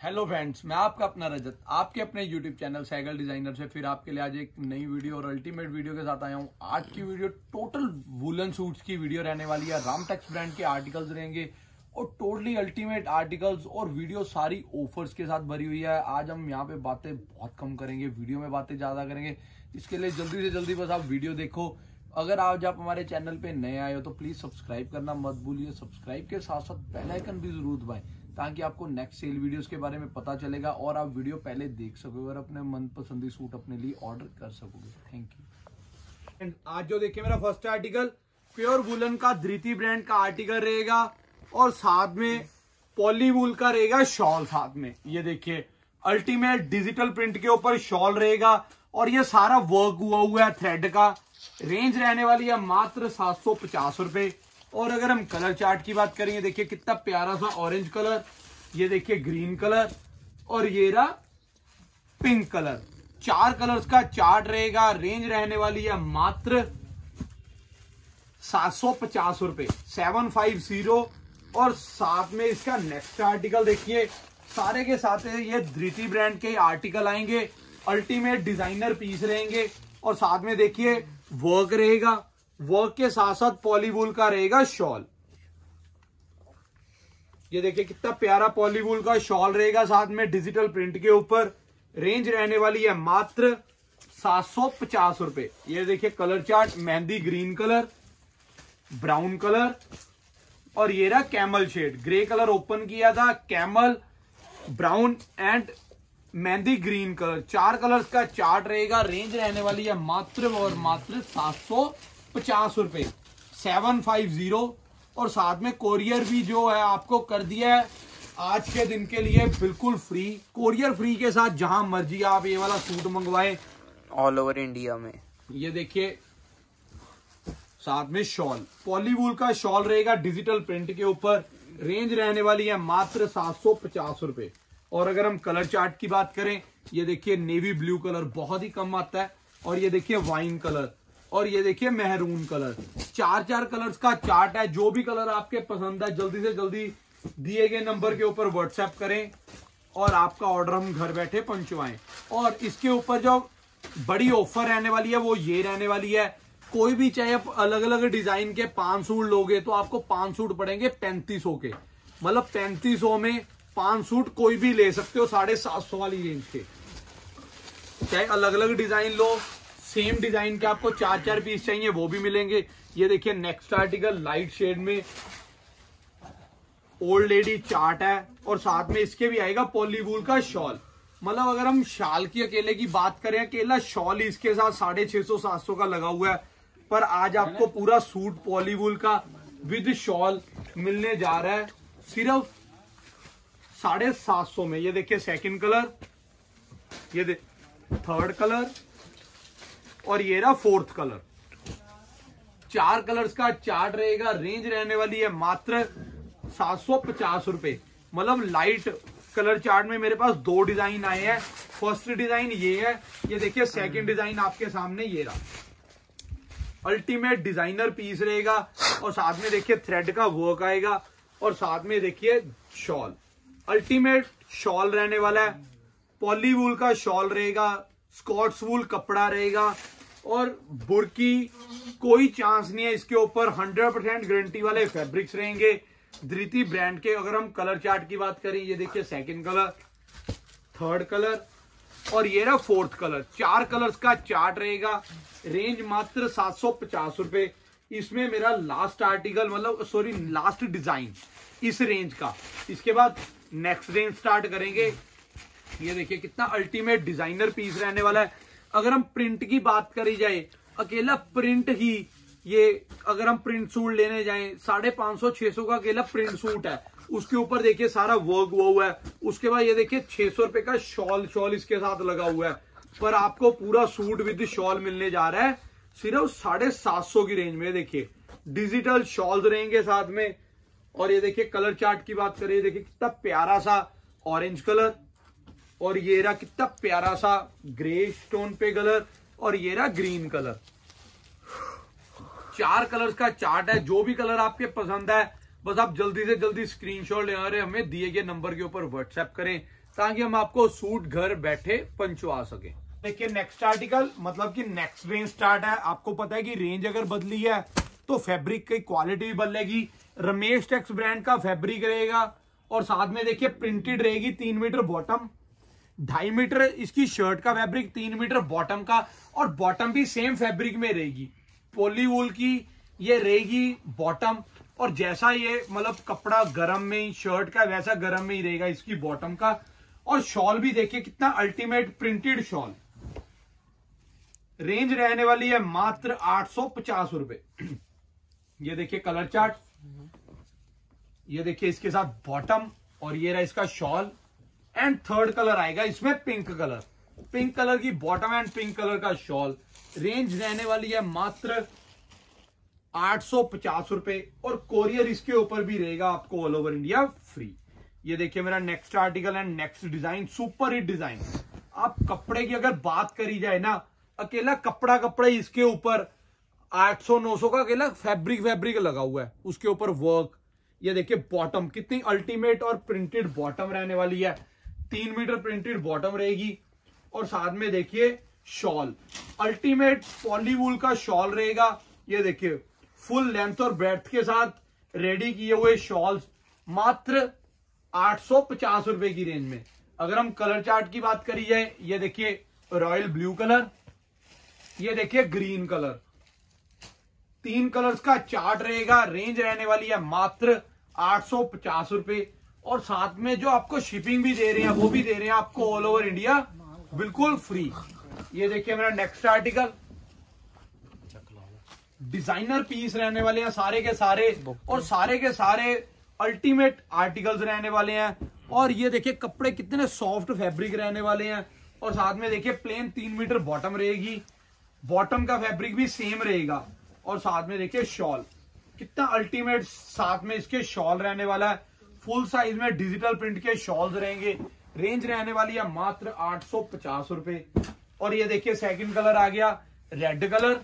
Hello friends, मैं आपका अपना रजत आपके अपने यूट्यूब चैनल साइकिल डिजाइनर से फिर आपके लिए आज एक नई वीडियो और अल्टीमेट वीडियो के साथ आया हूँ। आज की वीडियो टोटल वुलन सूट्स की वीडियो रहने वाली है। रामटेक्स ब्रांड के आर्टिकल्स रहेंगे और टोटली अल्टीमेट आर्टिकल्स और वीडियो सारी ऑफर्स के साथ भरी हुई है। आज हम यहाँ पे बातें बहुत कम करेंगे, वीडियो में बातें ज्यादा करेंगे। इसके लिए जल्दी से जल्दी बस आप वीडियो देखो। अगर आज आप हमारे चैनल पे नए आए हो तो प्लीज सब्सक्राइब करना मत भूलिए। सब्सक्राइब के साथ साथ बेल आइकन भी जरूर दबाएं ताकि आपको नेक्स्ट सेल वीडियोस के बारे में पता चलेगा और आप वीडियो पहले देख सकोगे और अपने मनपसंदी सूट अपने लिए ऑर्डर कर सकोगे। Thank you. आज जो देखिए मेरा फर्स्ट आर्टिकल प्योर वुलन का धृति ब्रांड का आर्टिकल रहेगा और साथ में पॉली वूल का रहेगा शॉल। साथ में ये देखिए अल्टीमेट डिजिटल प्रिंट के ऊपर शॉल रहेगा और ये सारा वर्क हुआ है थ्रेड का। रेंज रहने वाली है मात्र 750 रुपए। और अगर हम कलर चार्ट की बात करेंगे, देखिए कितना प्यारा सा ऑरेंज कलर, ये देखिए ग्रीन कलर और ये रहा पिंक कलर। 4 कलर्स का चार्ट रहेगा। रेंज रहने वाली है मात्र 750 रुपए, 750। और साथ में इसका नेक्स्ट आर्टिकल देखिए, सारे के साथ ये धृति ब्रांड के आर्टिकल आएंगे। अल्टीमेट डिजाइनर पीस रहेंगे और साथ में देखिए वर्क रहेगा। वर्क के साथ साथ पॉलीवूल का रहेगा शॉल। ये देखिए कितना प्यारा पॉलीवूल का शॉल रहेगा साथ में डिजिटल प्रिंट के ऊपर। रेंज रहने वाली है मात्र 750 रुपए। ये देखिए कलर चार्ट, मेहंदी ग्रीन कलर, ब्राउन कलर और ये रहा camel shade. Grey colour open किया था, कैमल, ब्राउन एंड मेहंदी ग्रीन कलर। 4 कलर्स का चार्ट रहेगा। रेंज रहने वाली है मात्र और मात्र 750 रुपए, 750। और साथ में कोरियर भी जो है आपको कर दिया है आज के दिन के लिए बिल्कुल फ्री। कोरियर फ्री के साथ जहां मर्जी आप ये वाला सूट मंगवाएं ऑल ओवर इंडिया में। ये देखिए साथ में शॉल, पॉलीवूल का शॉल रहेगा डिजिटल प्रिंट के ऊपर। रेंज रहने वाली है मात्र 750 रुपए। और अगर हम कलर चार्ट की बात करें, ये देखिए नेवी ब्लू कलर बहुत ही कम आता है और ये देखिए वाइन कलर और ये देखिए मेहरून कलर। 4 कलर्स का चार्ट है। जो भी कलर आपके पसंद है जल्दी से जल्दी दिए गए नंबर के ऊपर व्हाट्सएप करें और आपका ऑर्डर हम घर बैठे पहुंचवाएं। और इसके ऊपर जो बड़ी ऑफर रहने वाली है वो ये रहने वाली है, कोई भी चाहे आप अलग अलग डिजाइन के 5 सूट लोगे तो आपको 5 सूट पड़ेंगे 3500 के। मतलब 3500 में 5 सूट कोई भी ले सकते हो 750 वाली रेंज के। चाहे अलग अलग डिजाइन लो, सेम डिजाइन के आपको 4 पीस चाहिए वो भी मिलेंगे। ये देखिए नेक्स्ट आर्टिकल लाइट शेड में ओल्ड लेडी चार्ट है और साथ में इसके भी आएगा पॉलीवूल का शॉल। मतलब अगर हम शाल की अकेले की बात करें, अकेला शॉल ही इसके साथ 650-700 का लगा हुआ है। पर आज आपको पूरा सूट पॉलीवूल का विद शॉल मिलने जा रहा है सिर्फ 750 में। ये देखिए सेकंड कलर, ये थर्ड कलर और ये रहा 4th कलर। 4 कलर्स का चार्ट रहेगा। रेंज रहने वाली है मात्र 750 रुपए। मतलब लाइट कलर चार्ट में मेरे पास 2 डिजाइन आए हैं। फर्स्ट डिजाइन ये है, ये देखिए सेकंड डिजाइन आपके सामने ये रहा। अल्टीमेट डिजाइनर पीस रहेगा और साथ में देखिए थ्रेड का वर्क आएगा और साथ में देखिए शॉल। अल्टीमेट शॉल रहने वाला है। पॉलीवूल का शॉल रहेगा, स्कॉट्स वूल कपड़ा रहेगा और बुरकी कोई चांस नहीं है इसके ऊपर। 100% गारंटी वाले फैब्रिक्स रहेंगे धृति ब्रांड के। अगर हम कलर चार्ट की बात करें, ये देखिए सेकंड कलर, थर्ड कलर और ये रहा 4th कलर। 4 कलर्स का चार्ट रहेगा। रेंज मात्र 750 रुपए। इसमें मेरा लास्ट आर्टिकल लास्ट डिजाइन इस रेंज का। इसके बाद नेक्स्ट रेंज स्टार्ट करेंगे। ये देखिए कितना अल्टीमेट डिजाइनर पीस रहने वाला है। अगर हम प्रिंट की बात करी जाए, अकेला प्रिंट ही ये अगर हम प्रिंट सूट लेने जाएं 550-600 का अकेला प्रिंट सूट है। उसके ऊपर देखिए सारा वर्क हुआ है। उसके बाद ये देखिए 600 रुपए का शॉल इसके साथ लगा हुआ है। पर आपको पूरा सूट विद शॉल मिलने जा रहा है सिर्फ 750 की रेंज में। देखिए डिजिटल शॉल्स रहेंगे साथ में। और ये देखिए कलर चार्ट की बात करें, देखिए कितना प्यारा सा ऑरेंज कलर और ये रहा कितना प्यारा सा ग्रे स्टोन पे कलर और ये रहा ग्रीन कलर। 4 कलर्स का चार्ट है। जो भी कलर आपके पसंद है बस आप जल्दी से जल्दी स्क्रीनशॉट ले आ रहे हमें दिए गए नंबर के ऊपर व्हाट्सएप करें ताकि हम आपको सूट घर बैठे पहुंचवा सके। देखिए नेक्स्ट आर्टिकल, मतलब कि नेक्स्ट रेंज स्टार्ट है। आपको पता है कि रेंज अगर बदली है तो फैब्रिक की क्वालिटी भी बदलेगी। रमेश टेक्स ब्रांड का फैब्रिक रहेगा और साथ में देखिए प्रिंटेड रहेगी। 3 मीटर बॉटम, 2.5 मीटर इसकी शर्ट का फैब्रिक, 3 मीटर बॉटम का, और बॉटम भी सेम फैब्रिक में रहेगी। पॉली वूल की ये रहेगी बॉटम, और जैसा ये मतलब कपड़ा गर्म में ही शर्ट का वैसा गर्म में ही रहेगा इसकी बॉटम का। और शॉल भी देखिए कितना अल्टीमेट प्रिंटेड शॉल। रेंज रहने वाली है मात्र 850 रुपए। ये देखिए कलर चार्ट, ये देखिए इसके साथ बॉटम, और ये रहा इसका शॉल। एंड थर्ड कलर आएगा इसमें पिंक कलर, पिंक कलर की बॉटम एंड पिंक कलर का शॉल। रेंज रहने वाली है मात्र 850 रुपए, और कोरियर इसके ऊपर भी रहेगा आपको ऑल ओवर इंडिया फ्री। ये देखिए मेरा next article and next design, super hit design. आप कपड़े की अगर बात करी जाए ना, अकेला कपड़ा ही इसके ऊपर 800-900 का अकेला फैब्रिक लगा हुआ है, उसके ऊपर वर्क। ये देखिए बॉटम कितनी अल्टीमेट और प्रिंटेड बॉटम रहने वाली है। 3 मीटर प्रिंटेड बॉटम रहेगी, और साथ में देखिए शॉल, अल्टीमेट पॉलीवूल का शॉल रहेगा। ये देखिए फुल लेंथ और ब्रेड्थ के साथ रेडी किए हुए शॉल्स, मात्र 850 रुपए की रेंज में। अगर हम कलर चार्ट की बात करी जाए, ये देखिए रॉयल ब्लू कलर, ये देखिए ग्रीन कलर, 3 कलर्स का चार्ट रहेगा। रेंज रहने वाली है मात्र 850 रुपए, और साथ में जो आपको शिपिंग भी दे रहे हैं वो भी दे रहे हैं आपको ऑल ओवर इंडिया बिल्कुल फ्री। ये देखिए मेरा नेक्स्ट आर्टिकल, डिजाइनर पीस रहने वाले हैं सारे के सारे, और सारे के सारे अल्टीमेट आर्टिकल्स रहने वाले हैं। और ये देखिए कपड़े कितने सॉफ्ट फैब्रिक रहने वाले हैं, और साथ में देखिए प्लेन 3 मीटर बॉटम रहेगी, बॉटम का फैब्रिक भी सेम रहेगा, और साथ में देखिए शॉल कितना अल्टीमेट साथ में इसके शॉल रहने वाला है। फुल साइज में डिजिटल प्रिंट के शॉल्स रहेंगे। रेंज रहने वाली है मात्र 850 रुपए। और ये देखिए सेकंड कलर आ गया red colour,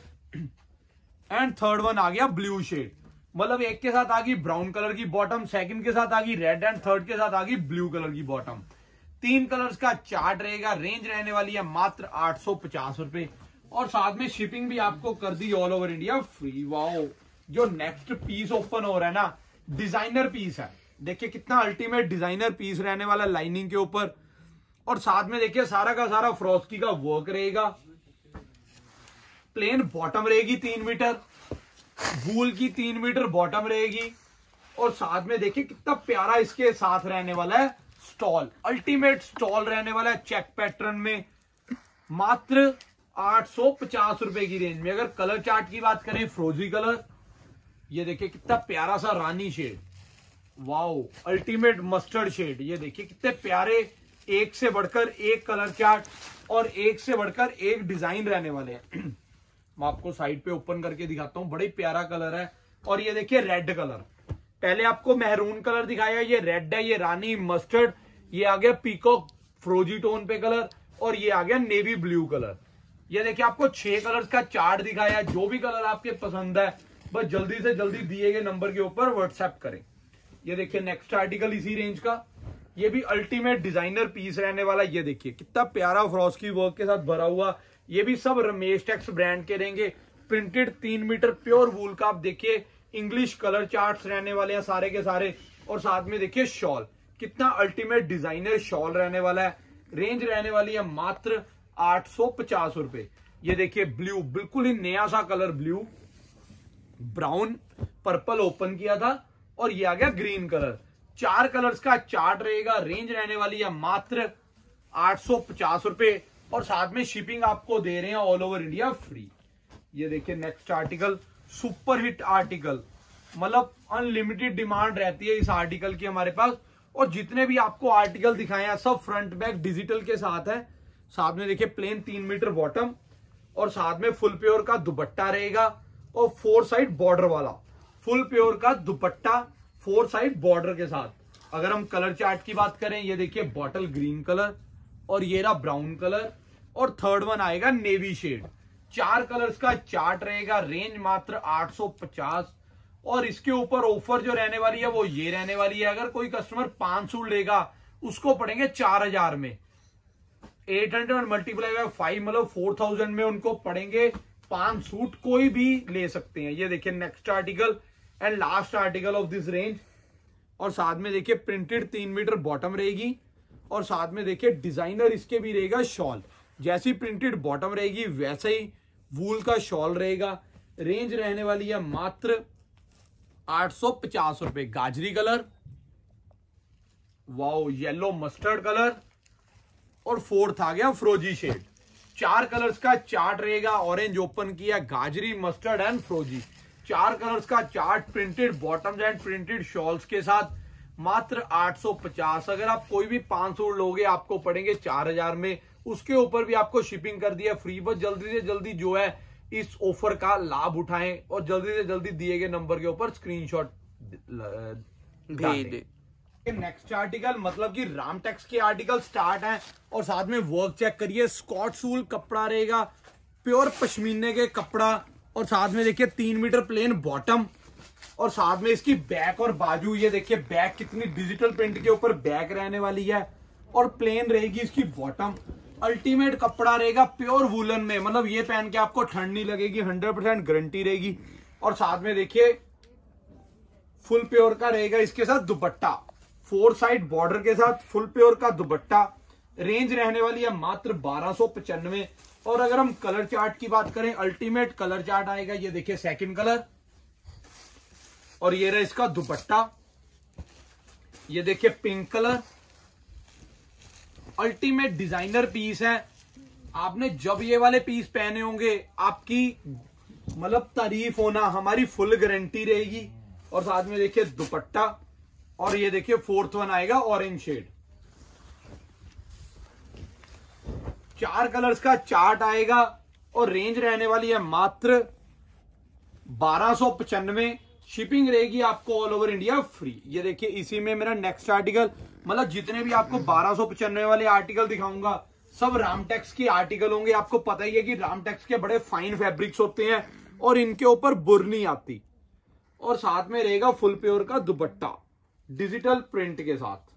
and third one आ गया ब्लू शेड। मतलब एक के साथ आ गई ब्राउन कलर की बॉटम, सेकंड के साथ आ गई रेड, एंड थर्ड के साथ आ गई ब्लू कलर की बॉटम। 3 कलर्स का चार्ट रहेगा। रेंज रहने वाली है मात्र 850 रुपए, और साथ में शिपिंग भी आपको कर दी all over India free. Wow, जो नेक्स्ट पीस ओपन हो रहा है ना, डिजाइनर पीस है। देखिए कितना अल्टीमेट डिजाइनर पीस रहने वाला लाइनिंग के ऊपर, और साथ में देखिए सारा का सारा फ्रोस्की का वर्क रहेगा। प्लेन बॉटम रहेगी 3 मीटर, वूल की 3 मीटर बॉटम रहेगी, और साथ में देखिए कितना प्यारा इसके साथ रहने वाला है स्टॉल, अल्टीमेट स्टॉल रहने वाला है चेक पैटर्न में, मात्र 850 रुपए की रेंज में। अगर कलर चार्ट की बात करें, फ्रोजी कलर, ये देखिए कितना प्यारा सा रानी shade, wow, ultimate mustard shade. ये देखिए कितने प्यारे, एक से बढ़कर एक कलर चार्ट और एक से बढ़कर एक डिजाइन रहने वाले हैं। मैं आपको साइड पे ओपन करके दिखाता हूँ, बड़ा ही प्यारा कलर है। और ये देखिए रेड कलर, पहले आपको मैरून कलर दिखाया, ये रेड है, ये रानी मस्टर्ड, ये आ गया पीकॉक फ्रोजी टोन पे कलर, और ये आ गया नेवी ब्लू कलर। ये देखिए आपको 6 कलर्स का चार्ट दिखाया। जो भी कलर आपके पसंद है बस जल्दी से जल्दी दिए गए नंबर के ऊपर व्हाट्सएप करें। ये देखिए नेक्स्ट आर्टिकल इसी रेंज का, ये भी अल्टीमेट डिजाइनर पीस रहने वाला। ये देखिए कितना प्यारा फ्रॉस्की वर्क के साथ भरा हुआ, ये भी सब रमेश टेक्स ब्रांड के रहेंगे। प्रिंटेड 3 मीटर प्योर वूल का, आप देखिए इंग्लिश कलर चार्ट्स रहने वाले हैं सारे के सारे, और साथ में देखिए शॉल, कितना अल्टीमेट डिजाइनर शॉल रहने वाला है। रेंज रहने वाली है मात्र 850 रुपए। ये देखिए ब्लू, बिल्कुल ही नया सा colour blue, brown purple open किया था, और ये आ गया ग्रीन कलर। 4 कलर्स का चार्ट रहेगा। रेंज रहने वाली है मात्र 850 रुपए, और साथ में शिपिंग आपको दे रहे हैं ऑल ओवर इंडिया फ्री। ये देखिए next article, super hit article, मतलब अनलिमिटेड डिमांड रहती है इस आर्टिकल की हमारे पास। और जितने भी आपको आर्टिकल दिखाए हैं सब फ्रंट बैक डिजिटल के साथ है। साथ में देखिए प्लेन 3 मीटर बॉटम, और साथ में फुल प्योर का दुपट्टा रहेगा, और 4 साइड बॉर्डर वाला फुल प्योर का दुपट्टा 4 साइड बॉर्डर के साथ। अगर हम कलर चार्ट की बात करें, ये देखिए बॉटल ग्रीन कलर, और ये रहा ब्राउन कलर, और थर्ड वन आएगा नेवी शेड। 4 कलर्स का चार्ट रहेगा। रेंज मात्र 850, और इसके ऊपर ऑफर जो रहने वाली है वो ये रहने वाली है। अगर कोई कस्टमर 5 सूट लेगा उसको पड़ेंगे 4000 में। 800 मल्टीप्लाई बाय 5 मतलब 4000 में उनको पड़ेंगे 5 सूट, कोई भी ले सकते हैं। ये देखिए next article and last article of this range. और साथ में देखिए प्रिंटेड 3 मीटर बॉटम रहेगी और साथ में देखिए डिजाइनर इसके भी रहेगा शॉल। जैसी प्रिंटेड बॉटम रहेगी वैसे ही वूल का शॉल रहेगा। रेंज रहने वाली है मात्र 850 रुपए। गाजरी colour, wow yellow mustard colour और फोर्थ आ गया फ्रोजी शेड। 4 कलर्स का चार्ट रहेगा। ऑरेंज ओपन किया, गाजरी, मस्टर्ड एंड फ्रोजी। 4 कलर्स का chart printed bottoms and printed shawls के साथ मात्र 850। अगर आप कोई भी 5 सूट लोगे आपको पड़ेंगे 4000 में। उसके ऊपर भी आपको शिपिंग कर दिया फ्री। बस जल्दी से जल्दी जो है इस ऑफर का लाभ उठाएं और जल्दी से जल्दी दिए गए नंबर के ऊपर स्क्रीनशॉट भेज दें। नेक्स्ट आर्टिकल मतलब कि रामटेक्स के आर्टिकल स्टार्ट हैं और साथ में वर्क चेक करिए। स्कॉट सूल कपड़ा रहेगा, प्योर पश्मीने के कपड़ा और साथ में देखिए 3 मीटर प्लेन बॉटम और साथ में इसकी बैक और बाजू। ये देखिए बैक कितनी डिजिटल प्रिंट के ऊपर बैक रहने वाली है और प्लेन रहेगी इसकी बॉटम। अल्टीमेट कपड़ा रहेगा प्योर वुलन में, मतलब ये पहन के आपको ठंड नहीं लगेगी, 100% गारंटी रहेगी। और साथ में देखिए फुल प्योर का रहेगा इसके साथ दुपट्टा, 4 साइड बॉर्डर के साथ फुल प्योर का दुपट्टा। रेंज रहने वाली है मात्र 1295। और अगर हम कलर चार्ट की बात करें, अल्टीमेट कलर चार्ट आएगा। ये देखिए सेकंड कलर और ये रहा इसका दुपट्टा। ये देखिए pink colour, ultimate designer piece है। आपने जब ये वाले पीस पहने होंगे आपकी मतलब तारीफ होना, हमारी फुल गारंटी रहेगी। और साथ में देखिए दुपट्टा और ये देखिए फोर्थ वन आएगा ऑरेंज शेड। 4 कलर्स का चार्ट आएगा और रेंज रहने वाली है मात्र 1295। शिपिंग रहेगी आपको ऑल ओवर इंडिया फ्री। ये देखिए इसी में मेरा नेक्स्ट आर्टिकल, मतलब जितने भी आपको 1295 वाले आर्टिकल दिखाऊंगा सब रामटेक्स के आर्टिकल होंगे। आपको पता ही है कि रामटेक्स के बड़े फाइन फैब्रिक्स होते हैं और इनके ऊपर बुर नहीं आती। और साथ में रहेगा फुल प्योर का दुपट्टा डिजिटल प्रिंट के साथ।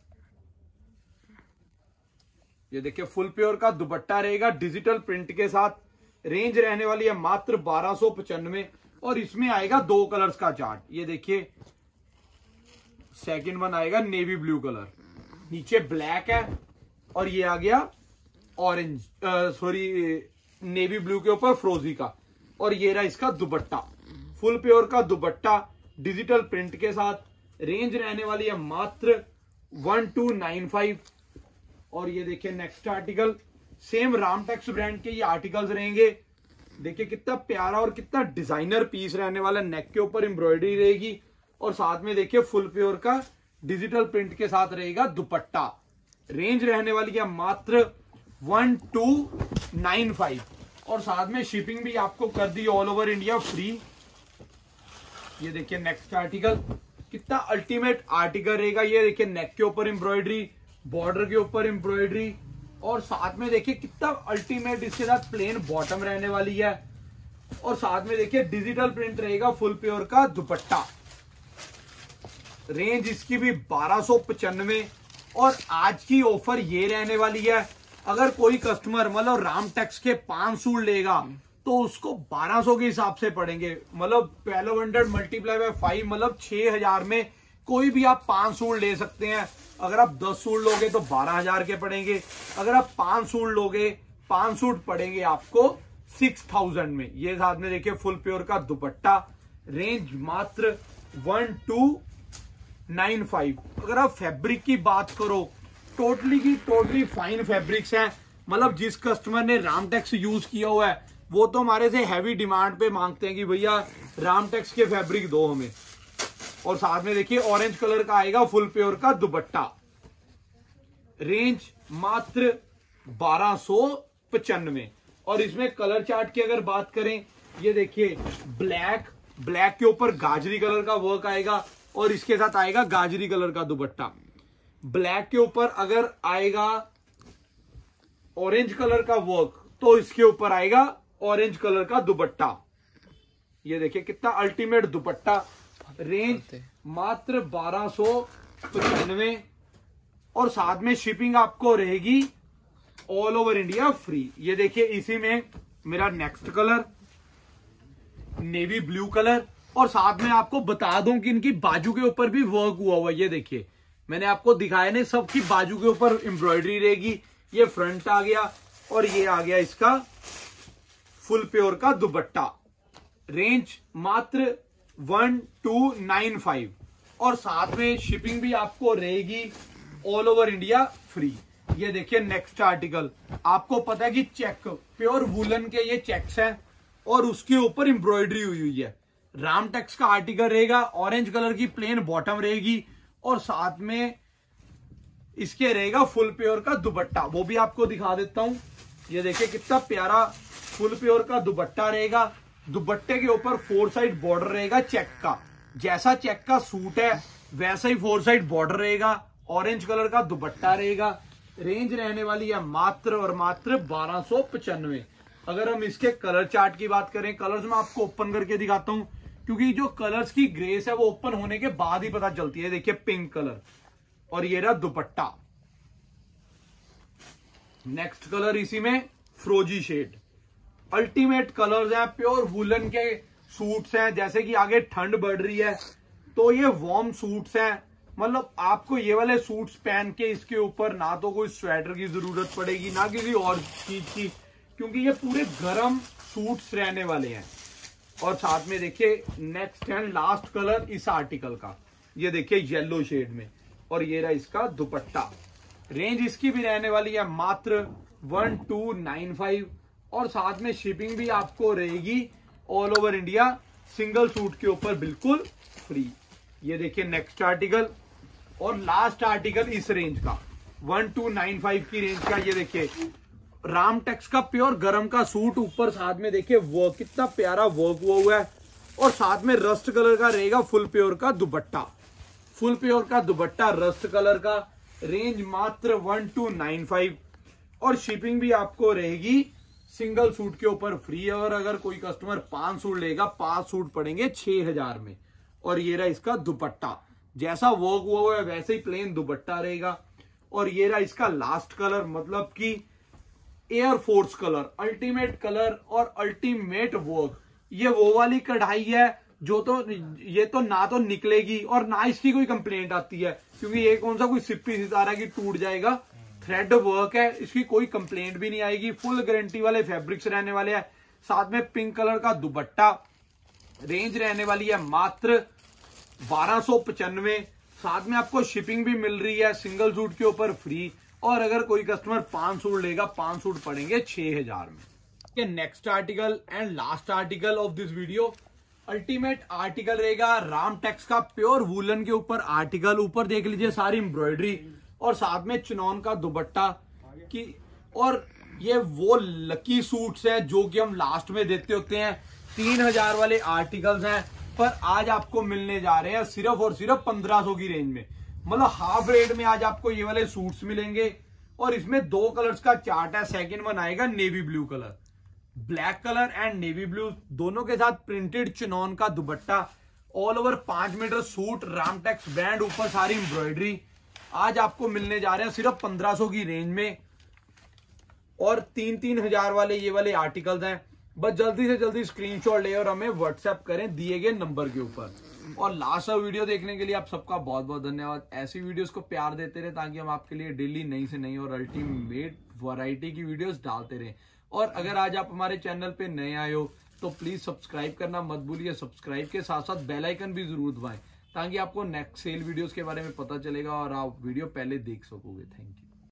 ये देखिए फुल प्योर का दुपट्टा रहेगा डिजिटल प्रिंट के साथ। रेंज रहने वाली है मात्र 1295 और इसमें आएगा 2 कलर्स का चार्ट। ये देखिए सेकंड वन आएगा नेवी ब्लू कलर, नीचे ब्लैक है और ये आ गया ऑरेंज नेवी ब्लू के ऊपर फ्रोजी का। और ये रहा इसका दुपट्टा, फुल प्योर का दुपट्टा डिजिटल प्रिंट के साथ। रेंज रहने वाली है मात्र 1295। और ये देखिए next article, same Ramtex brand के ये आर्टिकल्स रहेंगे। देखिए कितना प्यारा और कितना डिजाइनर पीस रहने वाला। नेक के ऊपर एम्ब्रॉयडरी रहेगी और साथ में देखिए फुल प्योर का डिजिटल प्रिंट के साथ रहेगा दुपट्टा। रेंज रहने वाली है मात्र 1295 और साथ में शिपिंग भी आपको कर दी ऑल ओवर इंडिया फ्री। ये देखिए नेक्स्ट आर्टिकल कितना अल्टीमेट आर्टिकल रहेगा। ये देखिए नेक के ऊपर एम्ब्रॉयडरी, बॉर्डर के ऊपर एम्ब्रॉयडरी और साथ में देखिए कितना अल्टीमेट इसके साथ प्लेन बॉटम रहने वाली है। और साथ में देखिए डिजिटल प्रिंट रहेगा फुल प्योर का दुपट्टा। रेंज इसकी भी 1295 और आज की ऑफर ये रहने वाली है। अगर कोई कस्टमर मतलब रामटेक्स के 5 सूट लेगा तो उसको 1200 के हिसाब से पड़ेंगे। मतलब 1200 मल्टीप्लाई बाय 5 मतलब 6000 में कोई भी आप 5 सूट ले सकते हैं। अगर आप 10 सूट लोगे तो 12000 के पड़ेंगे। अगर आप 5 सूट लोगे 5 सूट पड़ेंगे आपको 6000 में। ये साथ में देखिए फुल प्योर का दुपट्टा। रेंज मात्र 1295। अगर आप फैब्रिक की बात करो टोटली की टोटली फाइन फैब्रिक्स हैं। मतलब जिस कस्टमर ने रामटेक्स यूज किया हुआ है वो तो हमारे से हैवी डिमांड पे मांगते हैं कि भैया रामटेक्स के फैब्रिक दो हमें। और साथ में देखिए ऑरेंज कलर का आएगा फुल प्योर का दुपट्टा। रेंज मात्र 1295। और इसमें कलर चार्ट की अगर बात करें, ये देखिए ब्लैक के ऊपर गाजरी कलर का वर्क आएगा और इसके साथ आएगा गाजरी कलर का दुपट्टा। ब्लैक के ऊपर अगर आएगा ऑरेंज कलर का वर्क तो इसके ऊपर आएगा ऑरेंज कलर का दुपट्टा। ये देखिए कितना अल्टीमेट दुपट्टा। रेंज मात्र 1295 और साथ में शिपिंग आपको रहेगी ऑल ओवर इंडिया फ्री। ये देखिए इसी में मेरा next colour navy blue colour, और साथ में आपको बता दूं कि इनकी बाजू के ऊपर भी वर्क हुआ हुआ है। ये देखिए मैंने आपको दिखाया नहीं, सबकी बाजू के ऊपर एम्ब्रॉयडरी रहेगी। ये फ्रंट आ गया और ये आ गया इसका फुल प्योर का दुपट्टा। रेंज मात्र 1295 और साथ में शिपिंग भी आपको रहेगी ऑल ओवर इंडिया फ्री। ये देखिए नेक्स्ट आर्टिकल, आपको पता है कि चेक प्योर वुलन के ये चेक्स हैं और उसके ऊपर एम्ब्रॉयडरी हुई हुई है। रामटेक्स का आर्टिकल रहेगा, ऑरेंज कलर की प्लेन बॉटम रहेगी और साथ में इसके रहेगा फुल प्योर का दुपट्टा, वो भी आपको दिखा देता हूं। ये देखिए कितना प्यारा फुल प्योर का दुपट्टा रहेगा। दुपट्टे के ऊपर 4 साइड बॉर्डर रहेगा चेक का, जैसा चेक का सूट है वैसा ही 4 साइड बॉर्डर रहेगा। ऑरेंज कलर का दुपट्टा रहेगा। रेंज रहने वाली है मात्र और मात्र 1295। अगर हम इसके कलर चार्ट की बात करें, कलर्स में आपको ओपन करके दिखाता हूं क्योंकि जो कलर्स की ग्रेस है वो ओपन होने के बाद ही पता चलती है। देखिए पिंक कलर और ये रहा दुपट्टा। नेक्स्ट कलर इसी में फ्रोजी शेड। अल्टीमेट कलर्स हैं, प्योर वुलन के सूट्स हैं। जैसे कि आगे ठंड बढ़ रही है तो ये वार्म सूट्स हैं, मतलब आपको ये वाले सूट्स पहन के इसके ऊपर ना तो कोई स्वेटर की जरूरत पड़ेगी ना किसी और चीज की, क्योंकि ये पूरे गर्म सूट्स रहने वाले हैं। और साथ में देखिए नेक्स्ट एंड लास्ट कलर इस आर्टिकल का, ये देखिए येलो शेड में, और ये रहा इसका दुपट्टा। रेंज इसकी भी रहने वाली है मात्र 1295 और साथ में शिपिंग भी आपको रहेगी all over India single suit के ऊपर बिल्कुल फ्री। ये देखिए नेक्स्ट आर्टिकल और लास्ट आर्टिकल इस रेंज का 1295 की रेंज का। ये देखिए रामटेक्स का प्योर गरम का सूट, ऊपर साथ में देखिए वर्क, कितना प्यारा वर्क हुआ है और साथ में रस्ट कलर का रहेगा फुल प्योर का दुपट्टा। फुल प्योर का दुपट्टा रस्ट कलर का। रेंज मात्र 1295 और शिपिंग भी आपको रहेगी सिंगल सूट के ऊपर फ्री। और अगर कोई कस्टमर 5 सूट लेगा, 5 सूट पड़ेंगे 6000 में। और ये रहा इसका दुपट्टा, जैसा वर्क हुआ है वैसे ही प्लेन दुपट्टा रहेगा। और ये रहा इसका लास्ट कलर, मतलब कि एयरफोर्स कलर, अल्टीमेट कलर और अल्टीमेट वर्क। ये वो वाली कढ़ाई है जो तो ये तो ना तो निकलेगी और ना इसकी कोई कंप्लेंट आती है, क्योंकि ये कौन सा कोई सिप्पी सितारा की टूट जाएगा। थ्रेड वर्क है, इसकी कोई कंप्लेंट भी नहीं आएगी। फुल गारंटी वाले फैब्रिक्स रहने वाले हैं। साथ में पिंक कलर का दुपट्टा। रेंज रहने वाली है मात्र 1295। साथ में आपको शिपिंग भी मिल रही है सिंगल सूट के ऊपर फ्री। और अगर कोई कस्टमर 5 सूट लेगा, 5 सूट पड़ेंगे 6000 में। Next article and last article of this video, ultimate article रहेगा रामटेक्स का प्योर वुलन के ऊपर आर्टिकल। ऊपर देख लीजिए सारी एम्ब्रॉयडरी और साथ में चिनॉन का दुपट्टा की। और ये वो लकी सूट्स हैं जो कि हम लास्ट में देते होते हैं। 3000 वाले आर्टिकल्स हैं, पर आज आपको मिलने जा रहे हैं सिर्फ और सिर्फ 1500 की रेंज में, मतलब हाफ रेट में आज आपको ये वाले सूट्स मिलेंगे। और इसमें 2 कलर्स का चार्ट है। सेकंड वन आएगा navy blue colour, black colour and navy blue दोनों के साथ प्रिंटेड चिनॉन का दुपट्टा। All over 5 metre suit, Ramtex brand, ऊपर सारी एम्ब्रॉयडरी। आज आपको मिलने जा रहे हैं सिर्फ 1500 की रेंज में। और 3000 वाले ये वाले आर्टिकल्स हैं। बस जल्दी से जल्दी स्क्रीनशॉट ले और हमें व्हाट्सएप करें दिए गए नंबर के ऊपर। और लास्ट वीडियो देखने के लिए आप सबका बहुत बहुत धन्यवाद। ऐसी वीडियोस को प्यार देते रहे ताकि हम आपके लिए डेली नई से नई और अल्टीमेट वैरायटी की वीडियोस डालते रहें। और अगर आज आप हमारे चैनल पे नए आए हो तो प्लीज सब्सक्राइब करना मत भूलिए। सब्सक्राइब के साथ साथ बेल आइकन भी जरूर दबाएं ताकि आपको नेक्स्ट सेल वीडियोस के बारे में पता चलेगा और आप वीडियो पहले देख सकोगे। Thank you.